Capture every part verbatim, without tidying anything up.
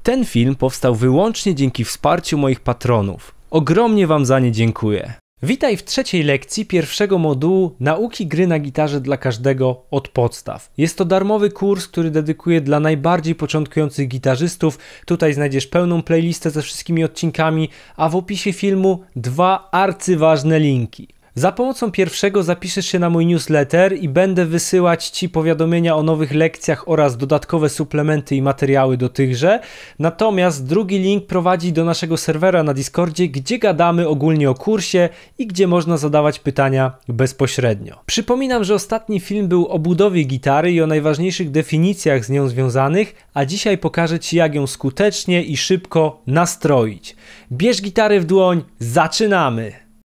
Ten film powstał wyłącznie dzięki wsparciu moich patronów. Ogromnie wam za nie dziękuję. Witaj w trzeciej lekcji pierwszego modułu Nauki gry na gitarze dla każdego od podstaw. Jest to darmowy kurs, który dedykuję dla najbardziej początkujących gitarzystów. Tutaj znajdziesz pełną playlistę ze wszystkimi odcinkami, a w opisie filmu dwa arcyważne linki. Za pomocą pierwszego zapiszesz się na mój newsletter i będę wysyłać Ci powiadomienia o nowych lekcjach oraz dodatkowe suplementy i materiały do tychże. Natomiast drugi link prowadzi do naszego serwera na Discordzie, gdzie gadamy ogólnie o kursie i gdzie można zadawać pytania bezpośrednio. Przypominam, że ostatni film był o budowie gitary i o najważniejszych definicjach z nią związanych, a dzisiaj pokażę Ci, jak ją skutecznie i szybko nastroić. Bierz gitarę w dłoń, zaczynamy!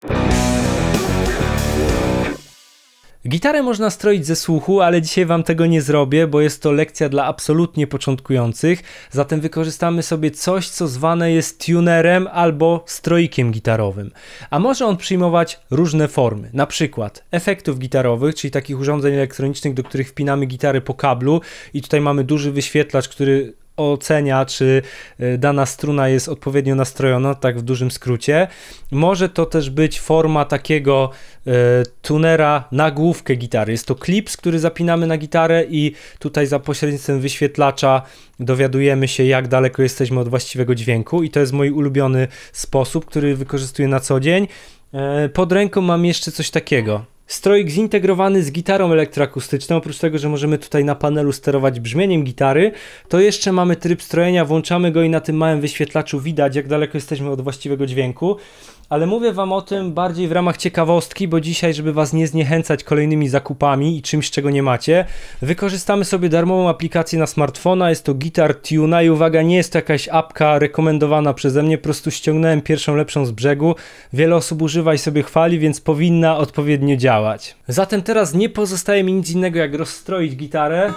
Gitarę można stroić ze słuchu, ale dzisiaj wam tego nie zrobię, bo jest to lekcja dla absolutnie początkujących, zatem wykorzystamy sobie coś, co zwane jest tunerem albo stroikiem gitarowym. A może on przyjmować różne formy, na przykład efektów gitarowych, czyli takich urządzeń elektronicznych, do których wpinamy gitary po kablu i tutaj mamy duży wyświetlacz, który ocenia, czy dana struna jest odpowiednio nastrojona, tak w dużym skrócie. Może to też być forma takiego e, tunera na główkę gitary. Jest to klips, który zapinamy na gitarę i tutaj za pośrednictwem wyświetlacza dowiadujemy się, jak daleko jesteśmy od właściwego dźwięku i to jest mój ulubiony sposób, który wykorzystuję na co dzień. E, pod ręką mam jeszcze coś takiego. Stroik zintegrowany z gitarą elektroakustyczną. Oprócz tego, że możemy tutaj na panelu sterować brzmieniem gitary, to jeszcze mamy tryb strojenia, włączamy go i na tym małym wyświetlaczu widać, jak daleko jesteśmy od właściwego dźwięku. Ale mówię wam o tym bardziej w ramach ciekawostki, bo dzisiaj, żeby was nie zniechęcać kolejnymi zakupami i czymś, czego nie macie, wykorzystamy sobie darmową aplikację na smartfona. Jest to Guitar Tuna i uwaga, nie jest to jakaś apka rekomendowana przeze mnie, po prostu ściągnąłem pierwszą lepszą z brzegu. Wiele osób używa i sobie chwali, więc powinna odpowiednio działać. Zatem teraz nie pozostaje mi nic innego, jak rozstroić gitarę.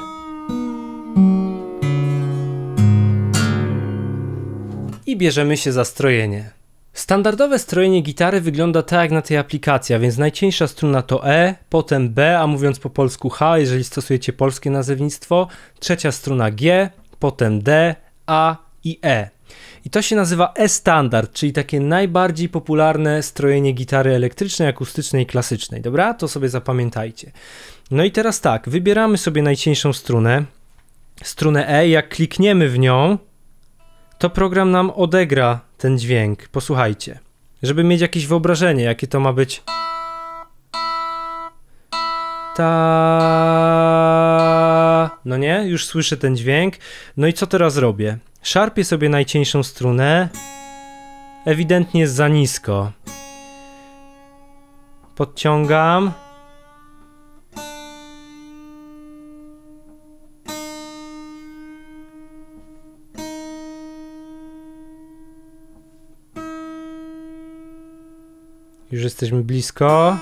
I bierzemy się za strojenie. Standardowe strojenie gitary wygląda tak jak na tej aplikacji, a więc najcieńsza struna to E, potem B, a mówiąc po polsku H, jeżeli stosujecie polskie nazewnictwo, trzecia struna G, potem D, A i E. I to się nazywa E-standard, czyli takie najbardziej popularne strojenie gitary elektrycznej, akustycznej i klasycznej. Dobra? To sobie zapamiętajcie. No i teraz tak, wybieramy sobie najcieńszą strunę, strunę E, jak klikniemy w nią, to program nam odegra ten dźwięk. Posłuchajcie, żeby mieć jakieś wyobrażenie, jakie to ma być. Ta. No nie? Już słyszę ten dźwięk. No i co teraz robię? Szarpię sobie najcieńszą strunę. Ewidentnie jest za nisko. Podciągam. Już jesteśmy blisko.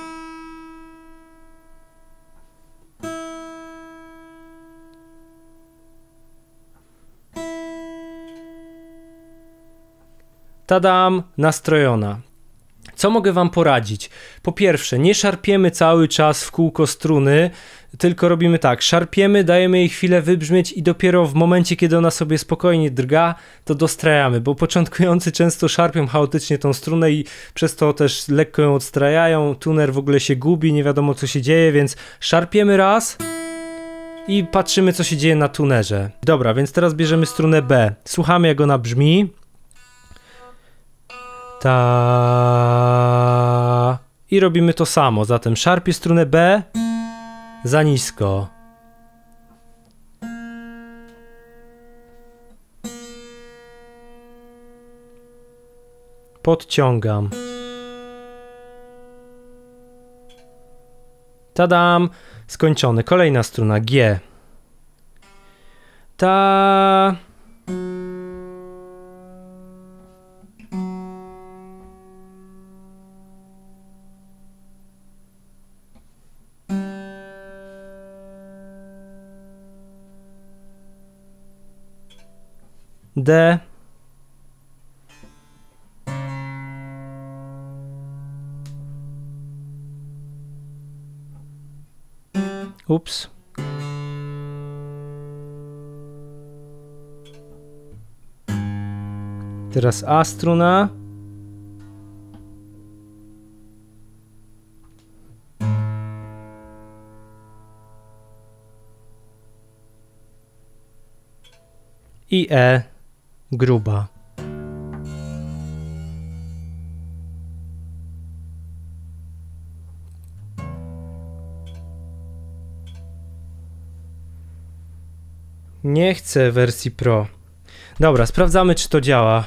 Tadam, nastrojona. Co mogę wam poradzić? Po pierwsze, nie szarpiemy cały czas w kółko struny, tylko robimy tak, szarpiemy, dajemy jej chwilę wybrzmieć i dopiero w momencie, kiedy ona sobie spokojnie drga, to dostrajamy, bo początkujący często szarpią chaotycznie tą strunę i przez to też lekko ją odstrajają, tuner w ogóle się gubi, nie wiadomo co się dzieje, więc szarpiemy raz i patrzymy, co się dzieje na tunerze. Dobra, więc teraz bierzemy strunę B, słuchamy, jak ona brzmi. Ta. I robimy to samo, zatem szarpię strunę B za nisko. Podciągam. Tadam! Skończony. Kolejna struna G. Ta. D. Ups. Teraz A struna. I E gruba. Nie chcę wersji Pro. Dobra, sprawdzamy, czy to działa.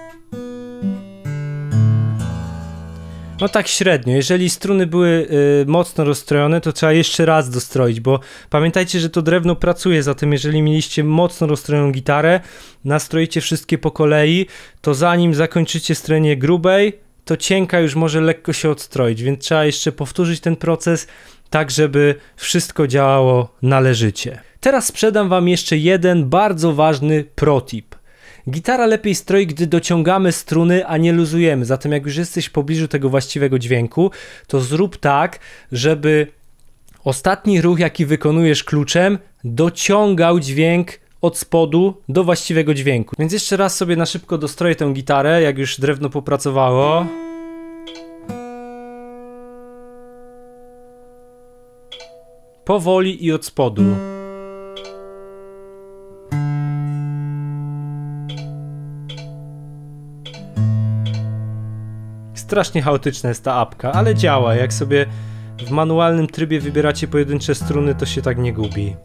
No tak średnio. Jeżeli struny były y, mocno rozstrojone, to trzeba jeszcze raz dostroić, bo pamiętajcie, że to drewno pracuje, zatem jeżeli mieliście mocno rozstrojoną gitarę, nastroicie wszystkie po kolei, to zanim zakończycie strojenie grubej, to cienka już może lekko się odstroić, więc trzeba jeszcze powtórzyć ten proces, tak żeby wszystko działało należycie. Teraz sprzedam wam jeszcze jeden bardzo ważny protip. Gitara lepiej stroi, gdy dociągamy struny, a nie luzujemy. Zatem jak już jesteś w pobliżu tego właściwego dźwięku, to zrób tak, żeby ostatni ruch, jaki wykonujesz kluczem, dociągał dźwięk od spodu do właściwego dźwięku. Więc jeszcze raz sobie na szybko dostroję tę gitarę, jak już drewno popracowało. Powoli i od spodu. Strasznie chaotyczna jest ta apka, ale działa. Jak sobie w manualnym trybie wybieracie pojedyncze struny, to się tak nie gubi.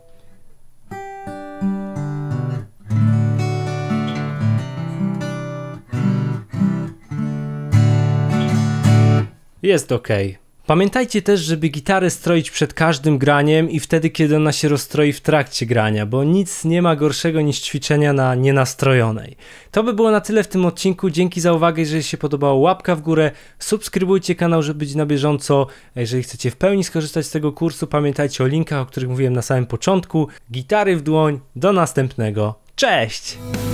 Jest ok. Pamiętajcie też, żeby gitarę stroić przed każdym graniem i wtedy, kiedy ona się rozstroi w trakcie grania, bo nic nie ma gorszego niż ćwiczenia na nienastrojonej. To by było na tyle w tym odcinku. Dzięki za uwagę. Jeżeli się podobało, łapka w górę, subskrybujcie kanał, żeby być na bieżąco. A jeżeli chcecie w pełni skorzystać z tego kursu, pamiętajcie o linkach, o których mówiłem na samym początku. Gitary w dłoń. Do następnego. Cześć!